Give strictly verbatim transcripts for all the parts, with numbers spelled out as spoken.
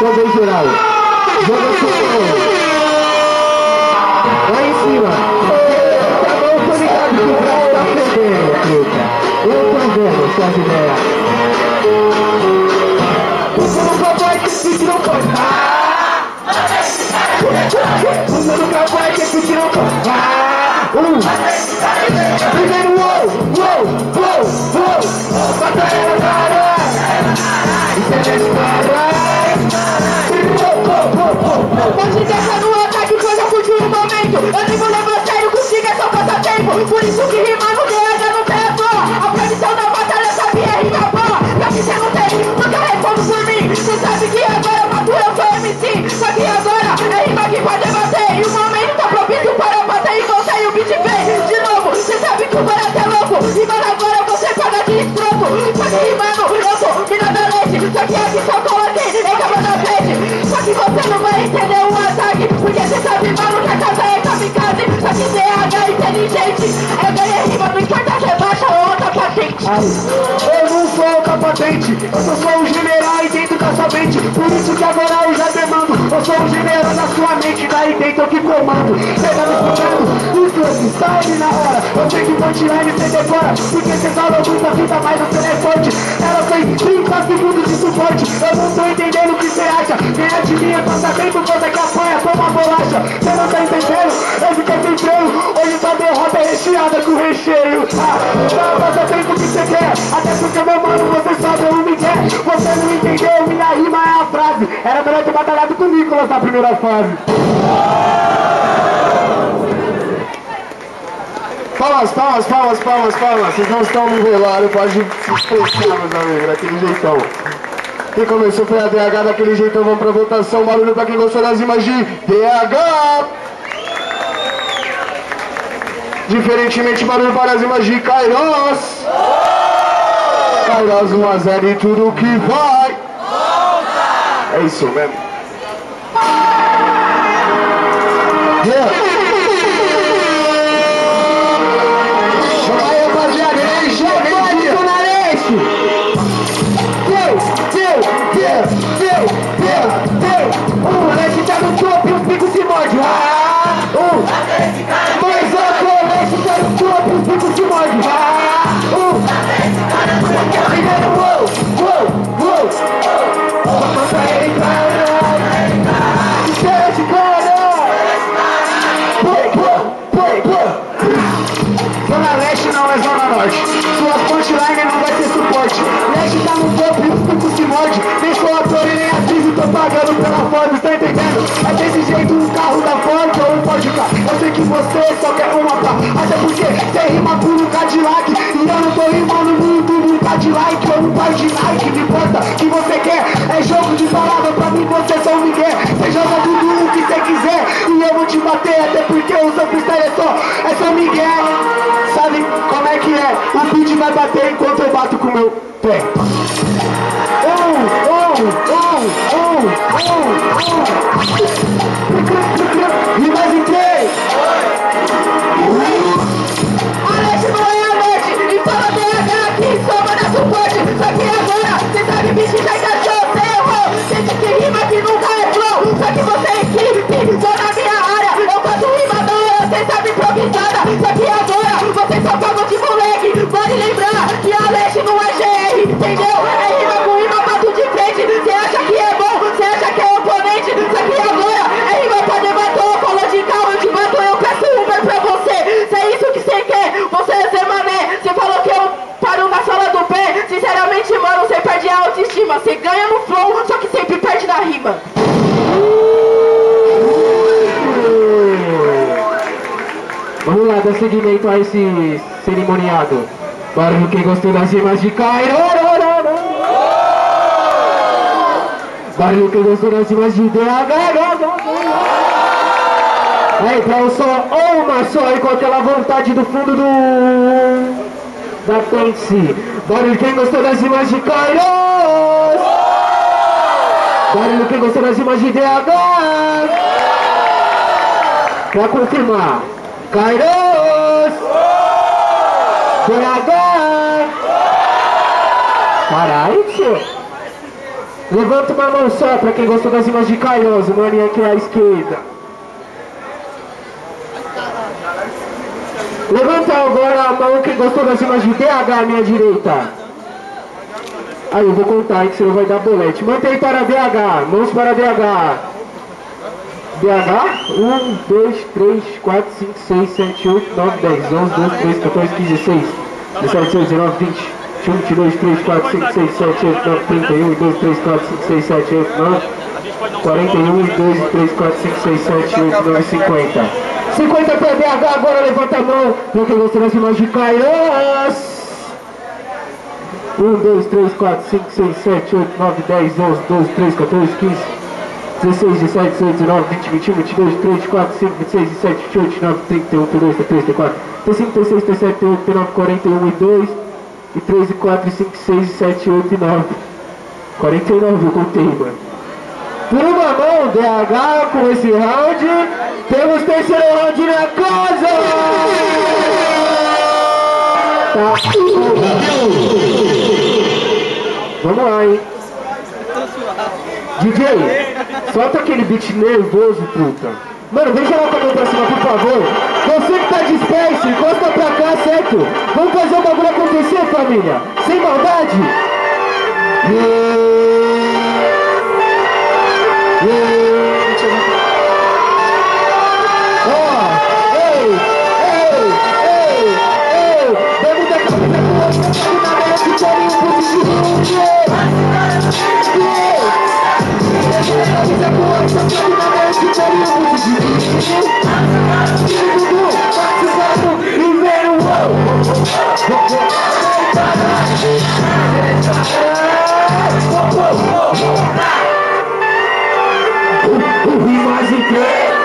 Também geral. Joga seu lá em cima. Tá bom, tô ligado que o braço tá perdendo, truta. Eu tô vendo suas ideias. Você nunca vai que esse não pode. Você nunca vai que esse não pode. Um. Primeiro uou, uou, uou, uou. Bata ela, cara. Isso é descaralho. Pode deixar no ataque, pois eu curti o momento. Eu nem vou levar a sério, consigo é só passatempo. Por isso que rimar no D H não tem a boa. A previsão da batalha sabia rima boa. Pra que cê não tem, nunca responde por mim. Cê sabe que agora mato eu sou M C. Só que agora é rima que pode bater. E o momento tá propício para bater. E você e o beat vem de novo. Cê sabe que o barato é louco. Rimando agora você paga de estropo. Só que rimando eu sou mina da leite. Só que aqui só coloquei em cama da frente. Só que você não vai entender o ataque. Porque cê sabe, mano, que a casa é kamikaze. Só que D H é inteligente. É ganha rima, não importa se é baixa ou outra patente. Eu não sou outra patente. Eu só sou um general aí dentro da sua mente. Por isso que agora eu já demando. Eu sou um general da sua mente. Daí dentro eu que comando. Cê tá me escutando? Isso é style na hora. Eu sei que punchline cê decora. Porque cê falou muita fita, mas você é forte. Ela tem trinta segundos de suporte. Eu não tô entendendo o que cê acha. Ganha de mim é passatempo, você que apanha, toma bolacha. Cê não tá entendendo? Eu fiquei sem freio. Hoje sua derrota é recheada com recheio. Ah, dá passatempo que cê quer. Até porque, meu mano, você sabe o me quer. Você não entendeu, minha rima é a frase. Era melhor ter batalhado com o Nicolas na primeira fase. Palmas, palmas, palmas, palmas, palmas. Vocês não estão no velório, pode se expressar, meus amigos, daquele jeitão. Quem começou foi a D H, daquele jeitão, vamos pra votação. Barulho pra quem gostou das rimas de D H. Diferentemente, barulho para as rimas de Kairos. Kairos um a zero e tudo que vai. É isso mesmo. Yeah. O Leste tá no topo e os picos se mordem. Ah, uh. Mas o Leste tá no topo e os picos se mordem. Ah, uh. Primeiro, uou, uou, uou. Vamos pra ele, cara. Espera esse cara. Zona Leste não é Zona Norte. Sua punchline não vai ter suporte. Leste tá no topo e os picos se mordem. Nem sou ator e nem atriz e tô pagando pela Forbes, tá entendendo? É desse jeito um carro da Ford ou um Ford K. Eu sei que você só quer uma pá. Até porque você rima por um Cadillac. E eu não tô rimando no YouTube um Cadillac ou um par de Nike. Não importa o que você quer. É jogo de palavra, pra mim você só um migué. Você joga tudo o que você quiser. E eu vou te bater, até porque o seu freestyle é só, é só migué. Sabe como é que é? O beat vai bater enquanto eu bato com o meu pé. Um, um, um, um, um, um. E mais em três. A Leste não é a Leste, então a D H aqui só vai dar suporte. Só que agora, cê sabe, bicho, já encaixou, cê errou. Cê diz que rima que nunca é flow. Só que você é equipe, só na minha área. Eu faço rima da hora, cê sabe improvisada. Só que agora, você só pagou de moleque. Vale lembrar que a Leste não é G R, entendeu? É rima com rima, bato de frente. Cê acha que é bom, cê acha que é oponente. Só que agora, é rima pra debater. Falou de carro, eu te bato, eu peço Uber pra você. Se é isso que cê quer, você é Zé Mané. Cê falou que eu paro na sala do pé. Sinceramente, mano, cê perde a autoestima. Cê ganha no flow, só que sempre perde na rima. Vamos lá, dá seguimento a esse cerimoniado. Barulho quem gostou das rimas de Cairo. Barulho quem gostou das rimas de D H. É, então só uma só aí com aquela vontade do fundo do... da Pense. Barulho quem gostou das rimas de Cairo. Barulho quem gostou das rimas de D H. Pra confirmar. Kairos! D H! Caralho, tio! Levanta uma mão só pra quem gostou das rimas de Caioso, o maninho aqui à esquerda. Levanta agora a mão quem gostou das rimas de B H à minha direita. Aí eu vou contar, hein, que senão vai dar bolete. Mantém para B H, mãos para B H. B H, um, dois, três, quatro, cinco, seis, sete, oito, nove, dez, onze, doze, treze, quatorze, quinze, dezesseis, dezessete, dezoito, dezenove, vinte, vinte e um, vinte e dois, três, quatro, cinco, seis, sete, oito, nove, trinta e um, dois, três, quatro, cinco, seis, sete, oito, nove, quarenta e um, dois, três, quatro, cinco, seis, sete, oito, nove, cinquenta. cinquenta para B H, agora levanta a mão. Pra quem gostou das imagens de Kairos. um, dois, três, quatro, cinco, seis, sete, oito, nove, dez, onze, doze, treze, quatorze, quinze, dezesseis, dezessete, dezoito, dezenove, vinte, vinte e um, vinte e dois, vinte e três, vinte e quatro, vinte e cinco, vinte e seis, vinte e sete, vinte e oito, vinte e nove, trinta, trinta e um, trinta e dois, trinta e três, trinta e quatro, trinta e cinco, trinta e seis, trinta e sete, trinta e oito, trinta e nove, quarenta e um e dois, e três e quatro, e cinco, seis, sete, oito e nove. quarenta e nove eu contei, mano. Por uma mão, D H com esse round. Temos terceiro round na casa! Tá. Vamos lá, hein? D J, solta aquele beat nervoso, puta. Mano, vem jogar com a mão pra cima, por favor. Você que tá disperso, encosta pra cá, certo? Vamos fazer o bagulho acontecer, família. Sem maldade. Yeah. Yeah. Oh, ei, ei, ei, ei. Vamos dar cabeça pro outro, na mão que tem um positivo. Avisa com o outro, sabe na mão que tem um positivo. Tudo participando, vivendo o rimas em três.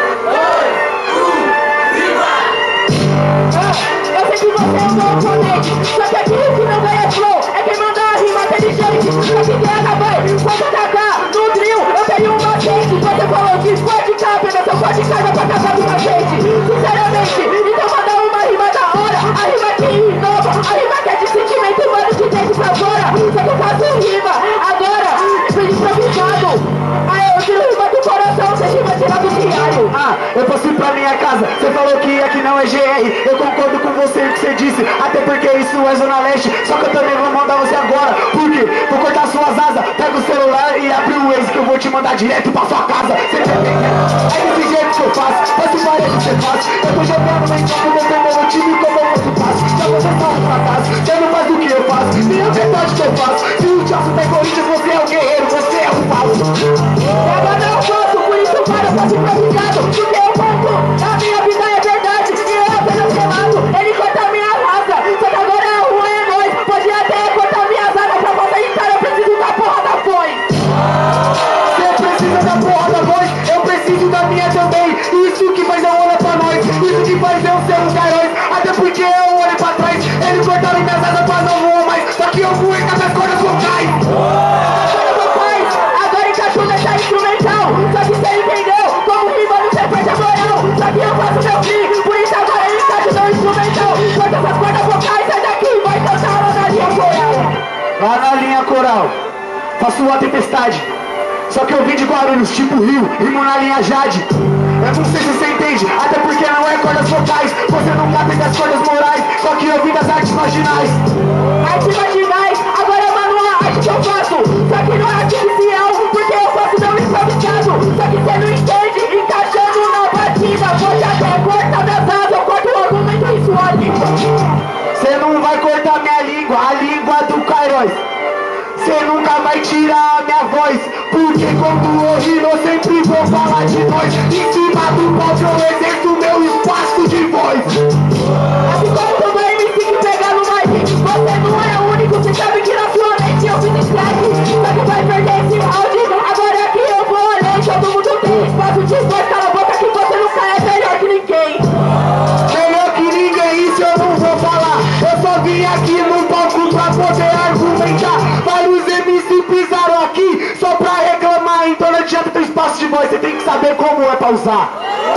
Eu sei que você é o meu oponente, só que aqui o que não ganha flow é quem manda a rima inteligente. Só que quem acabar, pode atacar no drill, eu tenho um macete. Você falou que pode cá, pega seu pode casa pra acabar com a gente. Sinceramente, então manda uma rima da hora, a rima que inova, a rima que é de sentimento, mano, de dentro pra fora. Só que eu faço rima agora, fui improvisado. Aí eu tiro rima do coração, você rima tirar do diário. Ah, eu posso ir pra minha casa, você falou que aqui não é G R. Eu concordo com você o que você disse, até porque isso é Zona Leste. Só que eu também vou mandar você agora. Por quê? Vou cortar suas asas, pega o celular e abre o Waze que eu vou te mandar direto pra sua casa. Você tá entendendo? É desse jeito que eu faço, faço parede que você faz. Eu tô jogando no campo, você é meu time como eu faço passo. Já você só um fracasso, você não faz o que eu faço, nem a verdade que eu faço. Se o Chelsea tem Corinthians, você é o guerreiro, você é o falso. Agora eu posso, por isso para, eu faço improvisado. Porque eu conto, a minha vida é verdade. E eu apenas relato, ele corta a minha raça. Só que agora a rua é nóis, pode até cortar minhas asas. Pra você entrar, eu preciso da porra da foice. Você precisa da porra da voz, eu preciso da minha também. Isso que faz eu olhar pra nós, isso que faz eu ser um herói. Até porque eu olho pra trás, eles cortaram minhas asas pra não voar mais. Só que eu fui com as cordas vocais. Agora encaixou nessa instrumental. Só que você entendeu, como rima não você perde a moral. Só que eu faço meu fim, por isso agora eu encaixo no instrumental. Corta essas cordas vocais, sai daqui, vai cantar lá na linha coral. Lá na linha coral, faço uma tempestade. Só que eu vim de Guarulhos, tipo Rio, rimo na linha Jade. Eu não sei se você entende, até porque não é cordas vocais. Você nunca tem as cordas morais, só que eu vim das artes marginais. Artes marginais, agora mano, a arte que eu faço. Só que não é artificial, porque eu faço meu improvisado. Só que você não entende, encaixando na batida. Pode até cortar minhas asas, eu corto o argumento em sua língua. Você não vai cortar minha língua, a língua do Kairos. Você nunca vai tirar a minha voz, porque quando eu rimo eu sempre vou falar de nós. Em cima do palco eu exerço meu espaço de voz. Assim como todo M C que pega no mic, você não é o único, você sabe que na sua mente eu fiz strike. Só que vai perder esse round, agora aqui eu vou além. Todo mundo tem espaço de voz, cala a boca que você nunca é melhor que ninguém. Melhor que ninguém, isso eu não vou falar. Eu só vim aqui no palco pra poder argumentar. Vários M C pisaram aqui só pra reclamar. Então não adianta ter espaço de voz, você tem que saber como é pra usar.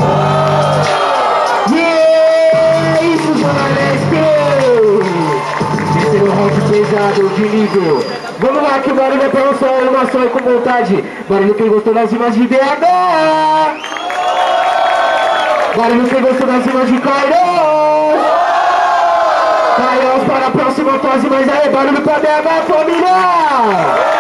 Yeah, isso, Zona Leste. Terceiro round pesado de nível. Vamos lá, que o barulho é pra você, animação e com vontade. Barulho quem gostou das rimas de B H. Barulho quem gostou das rimas de Cairós. Cairós para a próxima fase, mas aí, barulho pra B H, família!